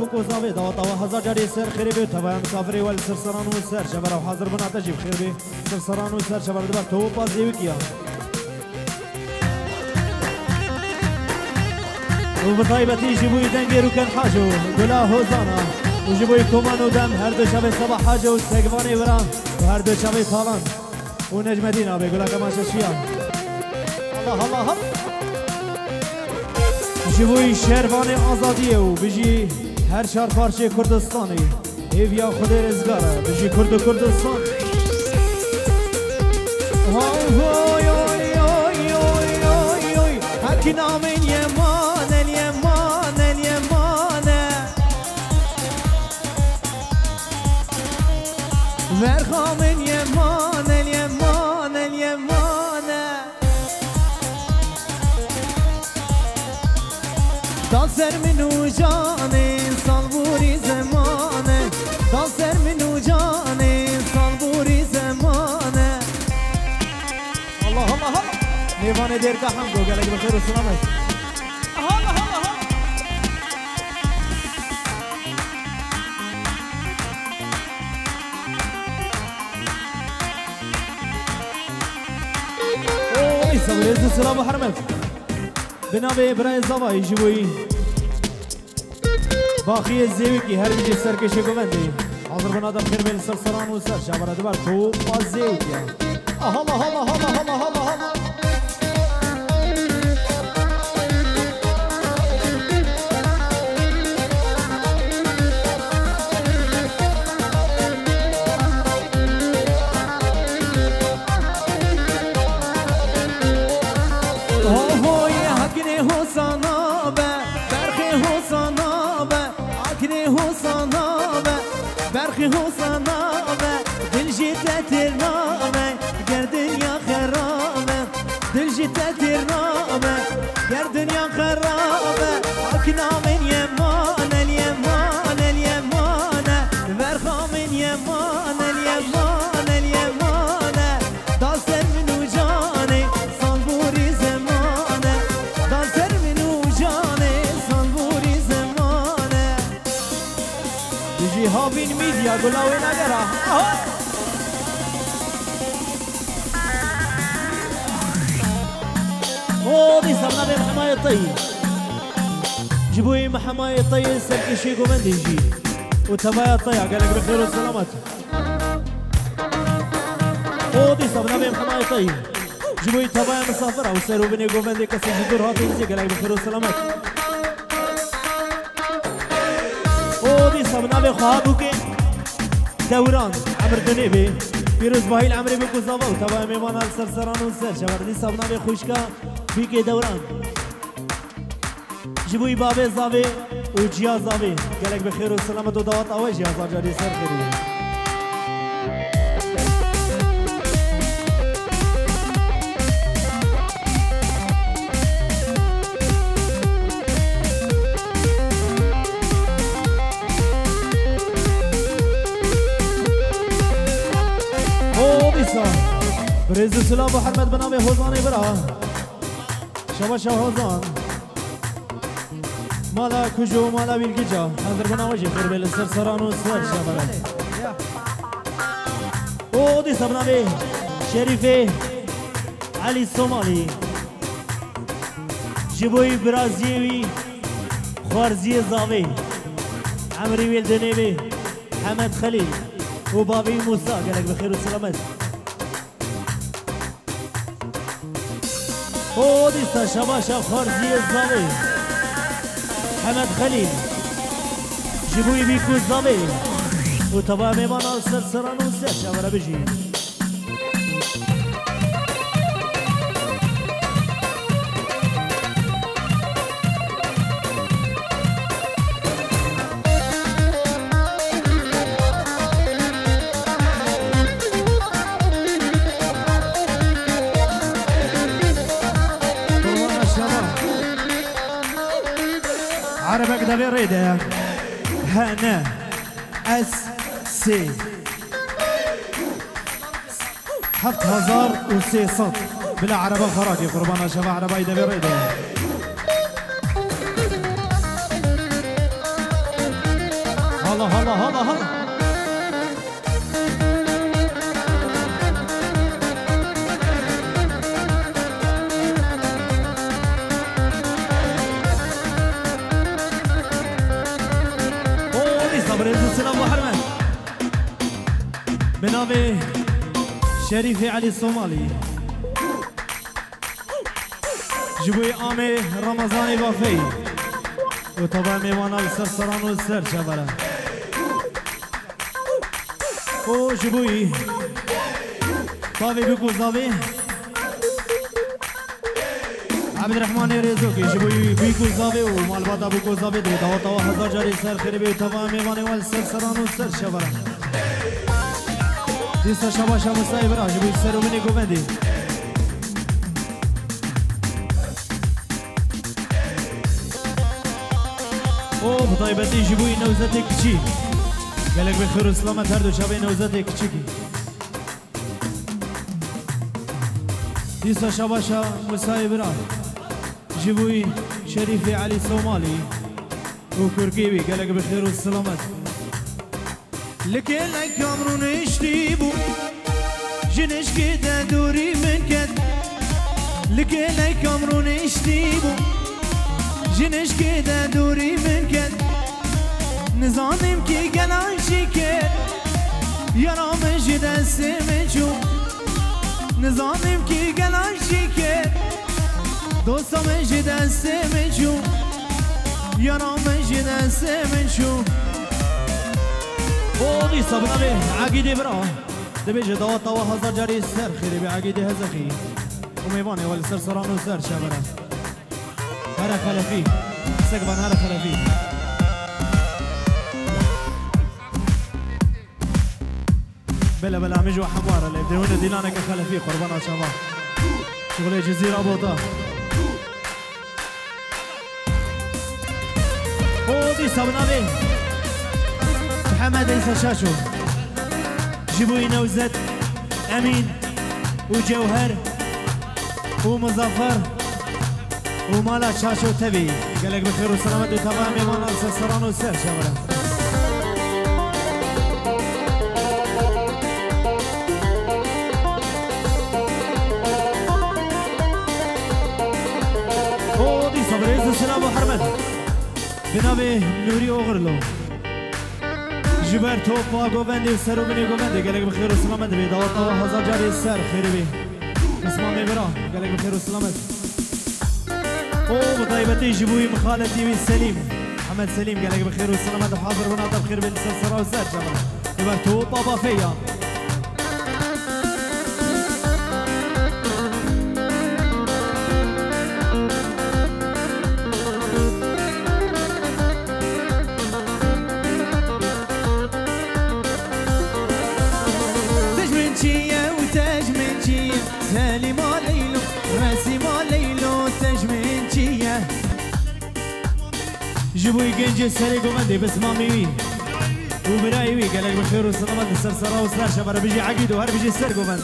کوزاوی دعوت و هزار جاری سر خیری به تبع مسافری ول سرسران و سر شبر و حاضر بنا تجیب خیر به سرسران و سر شبر دبر تو پاس دیوی کیا و بطایبتی جبوی دنگی رو کن حاجو گلا هوزانا و جبوی کمان و دم هر دو شب صبح حاجو و سگوانی وران و هر دو شب تالان و نجم دینا به گلا کمان ششیان الله الله الله جبوی شهروان آزادیه و بجی هر شهر پارچه کردستانی ایویا خود رزگاره بجی کرد و کردستان حکی نامین یمان الیمان الیمانه ورخامین یمان الیمان الیمانه دانسر منو جانه سالبوری زمانه دانسر منو جانه سالبوری زمانه الله الله الله نیوانه دیرگاه هم گو گلک بخیر و سلامت الله الله الله اوه سلام سلام و حرمت بنابه برای زوای جوی باقی زیوی کی هر بیجی سرکش گوندی حاضر بنادم خیر بین سرسران و سر شبرد بر تو باز زیوی کیا الله الله الله الله الله الله برخی حسنامه دل جیت ترنامه گردن یا خرامه دل جیت ترنامه گردن یا خرامه اکنامن یمان الیمان الیمانه برخامن یمان الیمان الیمانه داستر منو جانه سالبوری زمانه داستر منو جانه سالبوری زمانه بجی هابین میدیا گلاوی نگره اوه سمنا بين حماية طيب جيبوي محماية طيب سركشي قومندي جي وتبايا طيب قالك بخير والسلامات اوه سمنا بين حماية طيب جيبوي تبايا مسافرة وسيروا بني قومندي كسي جدور هاتي جي قالك بخير والسلامات اوه سمنا بين خوابوكي دوران عمر دنيبي پیروز باهی العمری بکو زاوا و تبا میمان سرسران و سر شوردی سبنا به خوشکا بیک دوران جبوی بابه زاوی و جیا زاوی گلک بخیر و سلامت و دعوت آوه جیا زاجاری سر خیلی برز سلام و حرمت بنام حوزان برا شما حوزان مالا کجو مالا بیلگیجا حضر بنام جی خیر بیل سرسران و سر شما او دی سبنام شریف علی سومالی جبوی برازیوی خوارزی زاوی عمری ویل دنیوی حمد خلیل و بابی موسا گلک بخیر و سلامت او دیستا شباشا خارزی زاوی حمد خلیل جبوی بیکو زاوی و تبا میمان سرسران و سر شوره بجی عربك دبي ريده هنا اس سي 7300 بلا عربه خراجي قربانا شباب عربه دبي ريده هلا هلا هلا هلا بنابي شريفي علي الصومالي جبوي آمي رمضاني بافي وطبعا ميوانا السرسران والسر شبرا وجبوي طافي بيكو زافي عبد الرحمن رزوكي جبوي بيكو زافي ومالبادا بيكو زافي دو دوا هزار جاري سر خريبي وطبعا ميوانا والسرسران والسر شبرا دیستا شباشا مصطفی برا جبوی سرو منی گوندی او بطایبتی جبوی نوزت کچی گلک بخیر و سلامت هر دو شبه نوزت کچی کی دیستا شباشا مصطفی برا جبوی شریفی علی صومالی و کرکیوی گلک بخیر و سلامت لكن كامرون اشتيبو جنش كده دوري من كد لكن كامرون اشتيبو جنش كده دوري من كد نظامم كي قلاشي كد يرى مجد السمجو نظامم كي قلاشي كد دوسا مجد السمجو يرى مجد السمجو ودي صبنا به عقيدي برا دبيجي دوات طوا هزار جاري السر خيري بعقيدي هزخي وميباني والسر سران وسر شابرا هرا خلفي سقبان هرا خلفي بلا بلا مجوا حمارة اللي بدون دينانك خلفي قربانا شباب شغلي جزيرة بوطا ودي صبنا به محمد عيسى شاشو جبوي نوزت أمين وجوهر ومظفر ومالا شاشو تبي قالك بخير وسلامة وتمام يا مانا السران والسر شبرا ودي صبريز السلام وحرمت بنابي نوري أغرلو جبر توب با گوبندی سرو بنی گوبندی گلک بخیر و سلامت بی دعوت و هزار جاری سر خیری بی اسمام برا گلک بخیر و سلامت او بطایبتی جبوی مخالطی بی سلیم محمد سلیم گلک بخیر و سلامت و حاضر بناتا بخیر بین سر و سر جبر جبر توب بابا فیا سالي ما ليلو راسي ما ليلو تجمنجية جبوي جنجي سالي قمدي بس مامي وبرايوي قالك بخير وسلامات السرسرة وسرار شبر بيجي عقيد وهر بيجي سر قمدي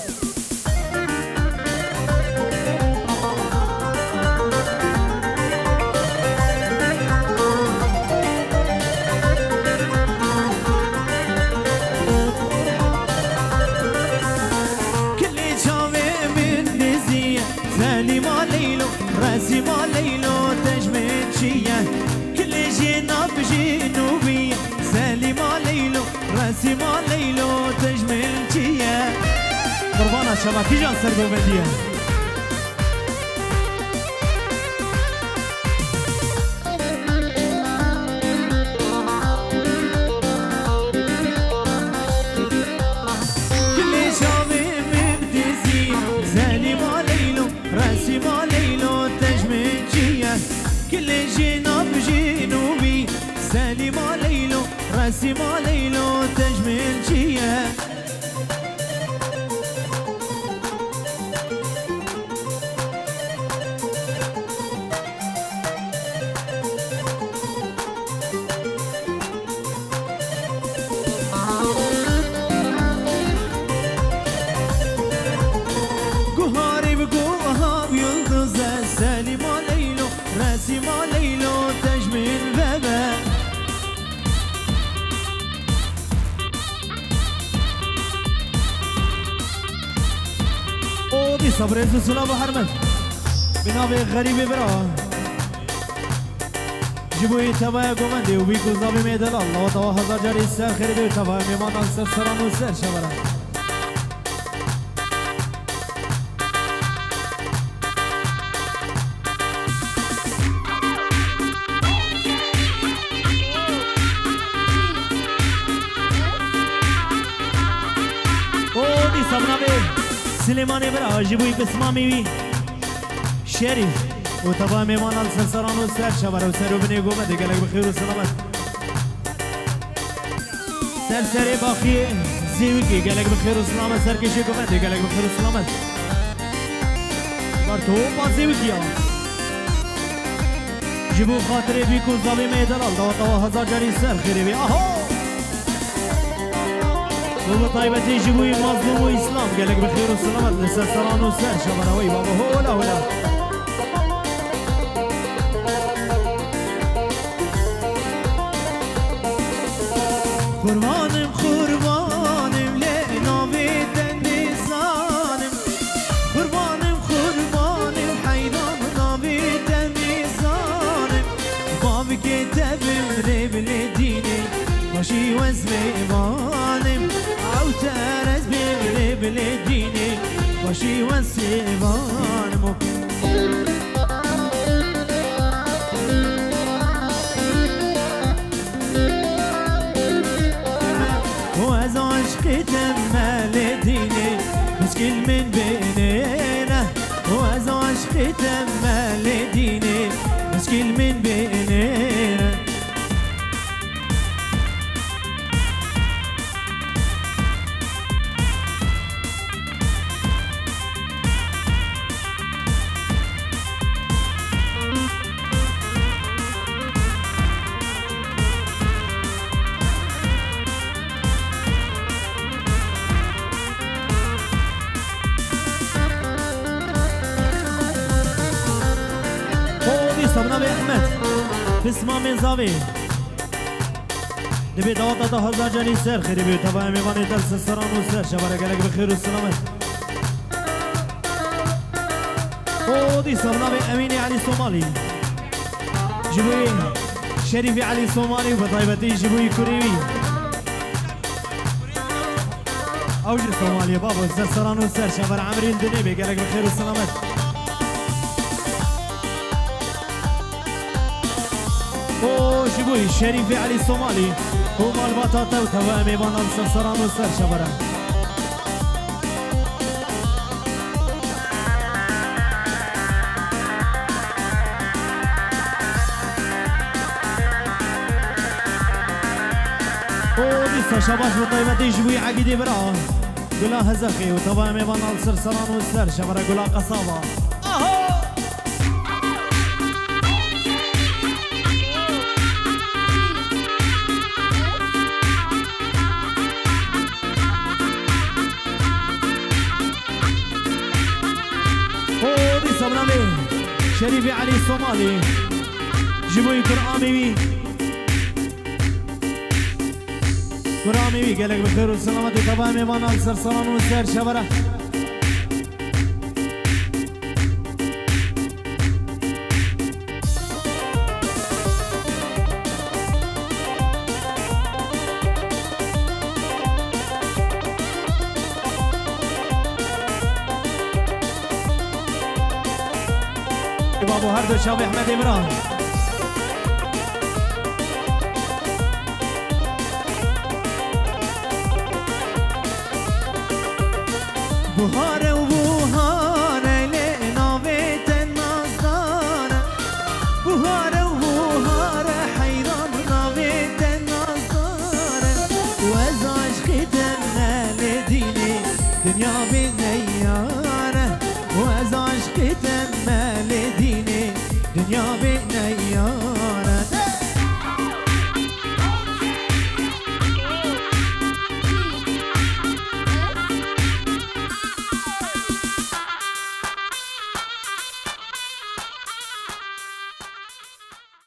راسي ما ليلو تجمنشية كل جينا بجنوبية سالي ما ليلو راسي ما ليلو تجمنشية قربانا شباب كي جان سرقو بديه كل شابي مبتسي سالي ما ليلو راسي ما ليلو تجمنشية كل جينا بجنوبي سالي ما ليلو راسي ما ليلو تجمنشية قهاري بقوها بيلدزة سالي ما ليلو راسي ما ليلو تجمل بابا صبر عز وسلام وحرمت بناوي غريب برا جبوي تبايا قومندي وبيكو زابي ميدل الله وطوا هزار جاري السر خريبي وتبايا ميمان السر سران والسر شبرا ودي صبنا بي سليماني برا جبوي بسمامي بي شريف وتبا ميمان السرسران والسر شبر وسر وبني قومة قالك بخير وسلامت سرسري باخي زيوكي قالك بخير وسلامت سركشي قومة قالك بخير وسلامت برتو با زيوكي جبو خاطري بيكو ظالمي دلال دوطوا هزار جاري سر خيري بي اهو وبطيبتي جبوي مظلوم وإسلام قالك بخير وسلامت لسرسران والسر شبر وي بابا هو ولا ولا قربانم قربانم لناوی دندی زانم قربانم قربانم حیران ناوی دندی زانم بابی که تبم ربل دینی باشی وزم ایمانم او ترز بم ربل دینی باشی وزم ایمانم تمال ديني مسكين من بيننا وهذا عشق تمال ديني مسكين من بيننا صبنا بأحمد بسمه من زاوی نبي دعوت هزار جاني سر خيري بيو تبا ميواني دل سرسران و سر شبارك لك بخير و سلامت ودي صبنا بأميني علي صومالي جبوي شريفي علي صومالي وبطيبتي جبوي كوريوي اوجر صومالي بابا سرسران و سر شبار عمري الدنيبي قالك بخير و سلامت جبوي شريفي علي الصومالي هما البطاطا وتوامي بان السرسران والسر شبرا ولسه شباش وطيبتي جبوي عقيدي برا قلا هزخي وتوامي بان السرسران والسر شبرا قلا قصابة شريفي علي الصومالي جيبوي قرآمي بي قرآمي بي قالك بخير والسلامة وطبعا مانا السرسران والسر شبرة بابو هردو شاب احمد عمران بهار و